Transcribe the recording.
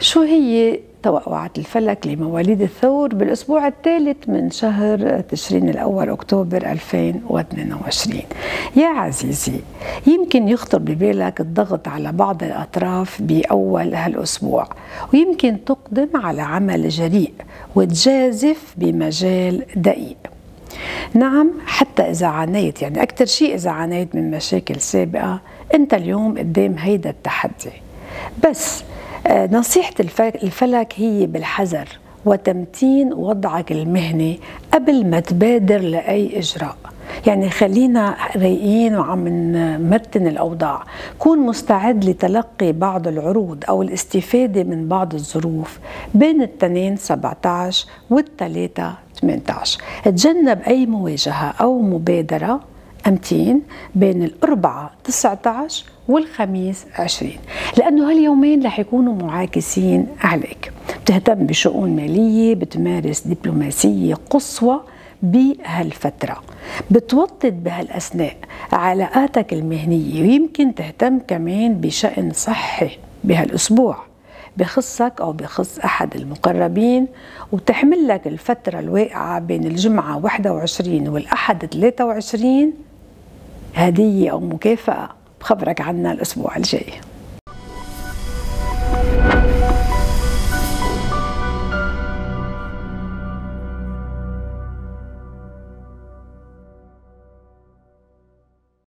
شو هي توقعات الفلك لمواليد الثور بالأسبوع الثالث من شهر تشرين الأول أكتوبر 2022؟ يا عزيزي، يمكن يخطر ببالك الضغط على بعض الأطراف بأول هالأسبوع، ويمكن تقدم على عمل جريء وتجازف بمجال دقيق. نعم، حتى إذا عانيت، يعني أكثر شيء إذا عانيت من مشاكل سابقة، أنت اليوم قدام هيدا التحدي. بس نصيحة الفلك هي بالحذر وتمتين وضعك المهني قبل ما تبادر لأي إجراء. يعني خلينا رايقين وعم نمتن الأوضاع، كون مستعد لتلقي بعض العروض أو الاستفادة من بعض الظروف بين التنين 17 والتلاتة 18. تجنب أي مواجهة أو مبادرة أمتين بين الأربعة 19 والخميس 20، لأنه هاليومين رح يكونوا معاكسين عليك. بتهتم بشؤون مالية، بتمارس دبلوماسية قصوى بهالفترة، بتوطد بهالأثناء علاقاتك المهنية، ويمكن تهتم كمان بشأن صحي بهالأسبوع بخصك أو بخص أحد المقربين، وتحمل لك الفترة الواقعة بين الجمعة 21 والأحد 23 هدية أو مكافأة بخبرك عنها الأسبوع الجاي.